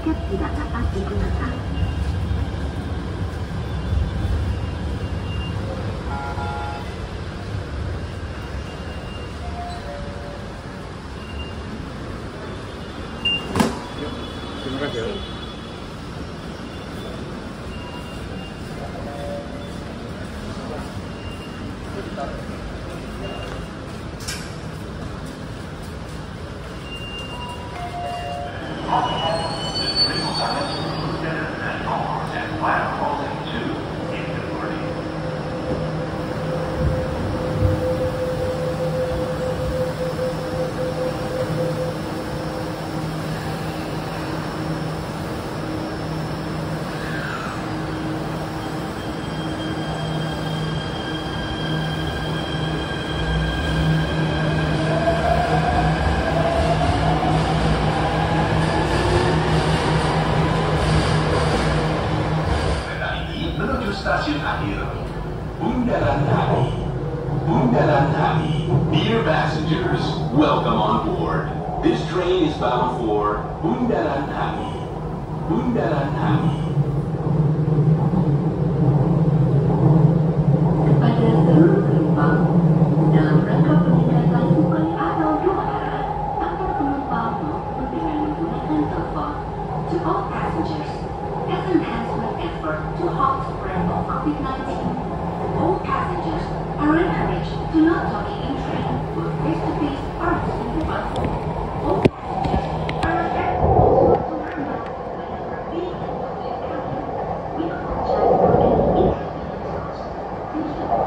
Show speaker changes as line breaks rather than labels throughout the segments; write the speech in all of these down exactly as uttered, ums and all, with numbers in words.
tiket tidak dapat digunakan.
Terima kasih.
Stasiun akhir, Bundaran H I. Bundaran H I. Dear passengers, welcome on board. This train is bound for Bundaran H I. Bundaran H I.
Kepada seluruh penumpang, dalam rangka peningkatan upaya atau dua arah agar penumpang maupun dengan menggunakan telepon, to all passengers, as enhancement effort to halt spread of COVID nineteen, all passengers are encouraged to not talk in train or face-to-face or using mobile phone. All passengers are advised also to wear masks whenever being in public cabin. We apologize for any inconvenience caused. Thank you.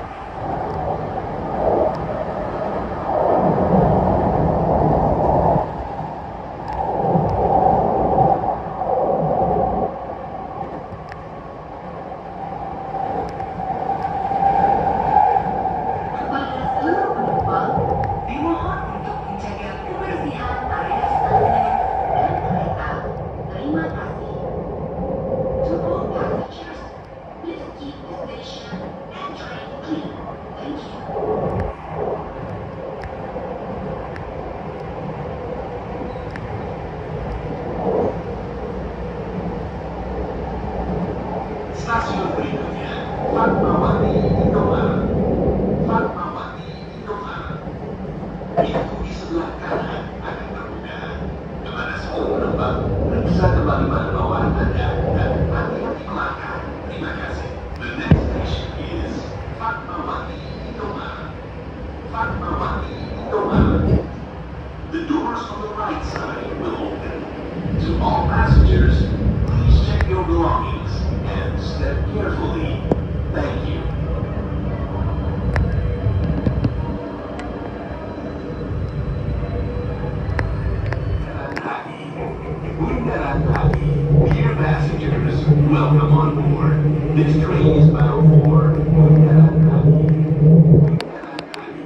Stasiun berikutnya, Fatmawati Indomaret. Fatmawati Indomaret. Pintu di sebelah kanan akan terbuka. Kepada semua penumpang, periksa kembali barang bawaan Anda dan hati-hati melangkah. Terima kasih. The next station is Fatmawati Indomaret. Fatmawati Indomaret. The doors on the right side will open. To all passengers, please check your belongings and step carefully. Thank you. Bundaran H I. Dear passengers, welcome on board. This train is bound for Bundaran H I. Bundaran H I.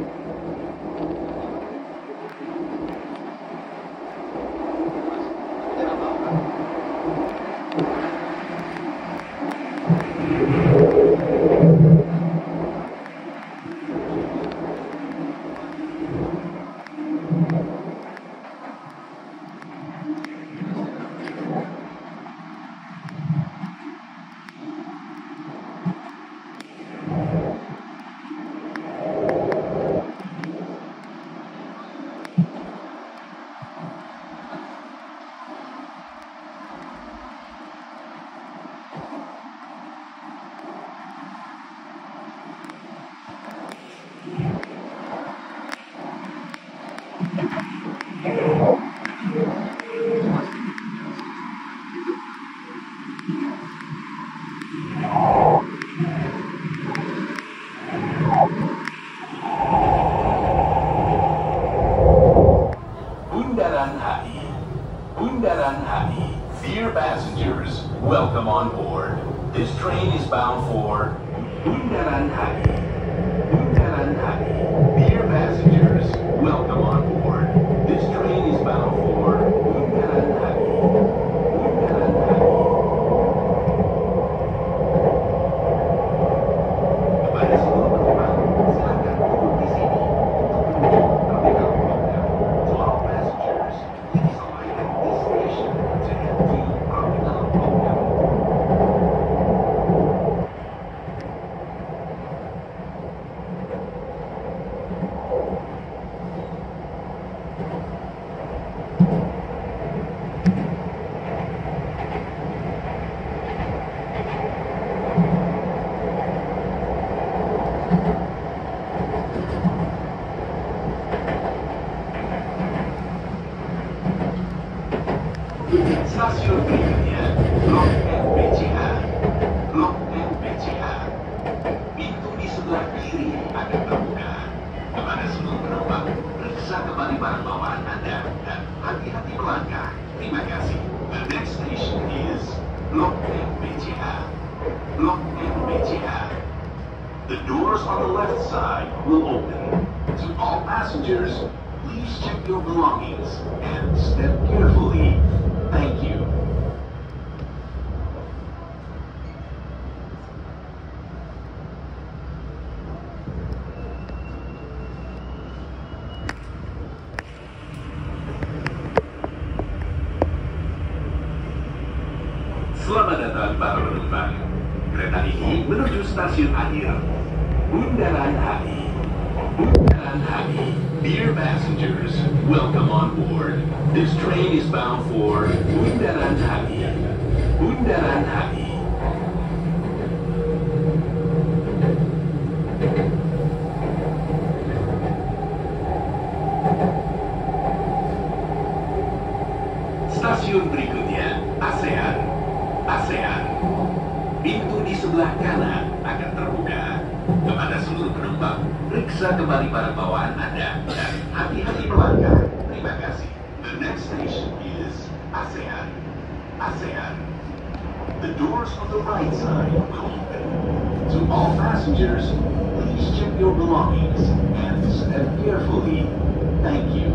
Bundaran H I. Bundaran H I. Dear passengers, welcome on board. This train is bound for Bundaran H I. Bundaran H I. Dear passengers, welcome on board. This train is bound for Bundaran H I. Bundaran H I. Kepada seluruh penumpang, silakan duduk di sini untuk menuju terminal Bundaran. To all passengers, please arrive at this station. Stasiun berikutnya, Blok M B C A. Blok M B C A. Pintu di sebelah kiri akan terbuka. Kepada seluruh penumpang, periksa kembali barang bawaan Anda dan hati-hati melangkah. Terima kasih. The next station is Blok M B C A. Blok M B C A. The doors on the left side will open. To all passengers, please check your belongings and step carefully. Thank you. Selamat datang para penumpang. Kereta ini menuju stasiun akhir, Bundaran H I. Bundaran H I. Dear passengers, welcome on board. This train is bound for Bundaran H I. Bundaran H I. Stasiun berikutnya, ASEAN. ASEAN. Pintu di sebelah kanan akan terbuka. Kepada seluruh penumpang, periksa kembali barang bawaan Anda dan hati-hati melangkah. Terima kasih. The next station is ASEAN. ASEAN. The doors on the right side will open. To all passengers, please check your belongings and step carefully. Thank you.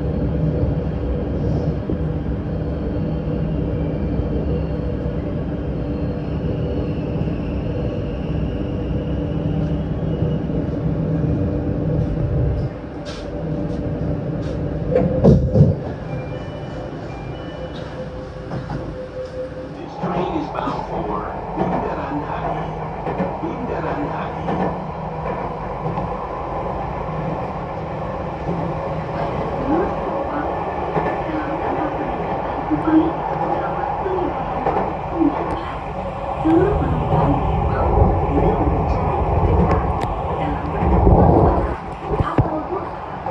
This train is bound for Bundaran H I. Bundaran H I.
Seluruh penumpang diimbau tidak berbicara di kereta dalam perjalanan atau bus.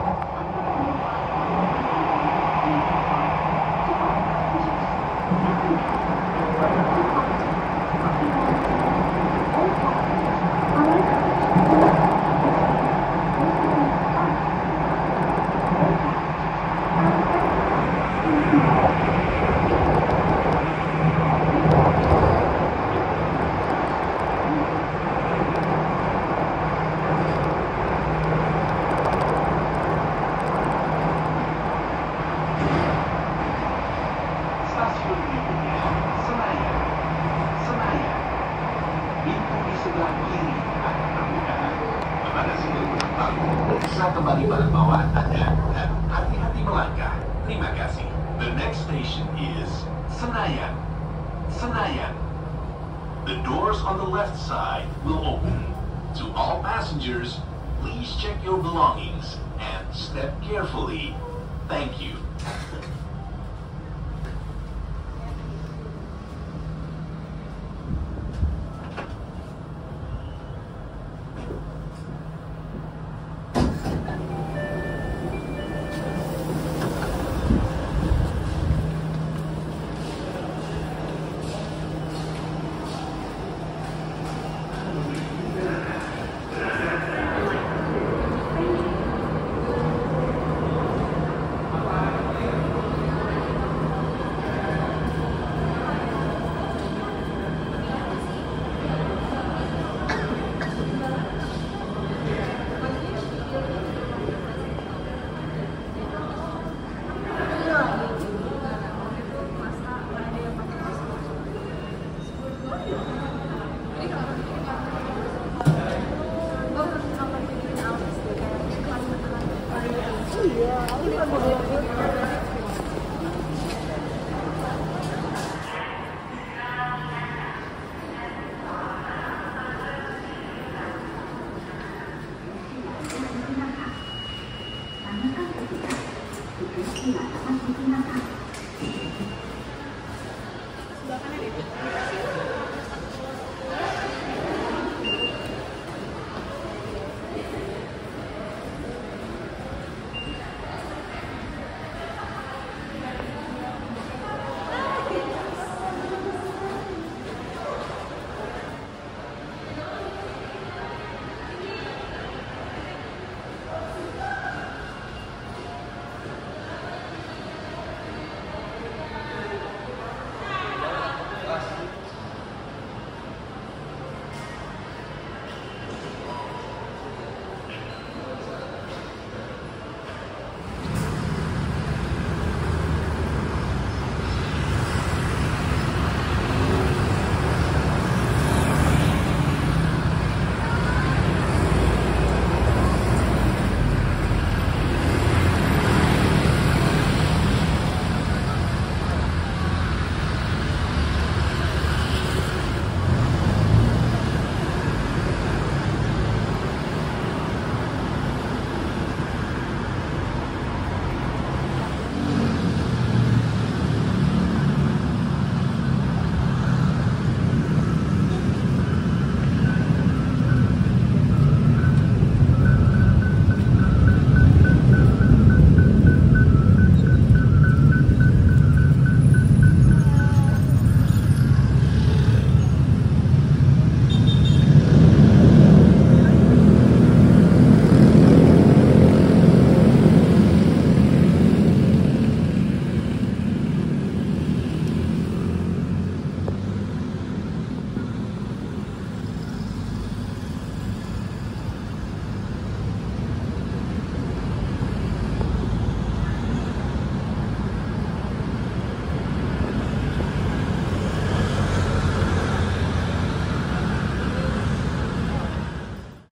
Stasiun berikutnya, Senayan. Senayan. Pintu di sebelah kiri akan terbuka. Kepada seluruh penumpang, periksa kembali barang bawaan Anda dan hati-hati melangkah. Terima kasih. The next station is Senayan. Senayan. The doors on the left side will open. To all passengers, please check your belongings and step carefully. Thank you.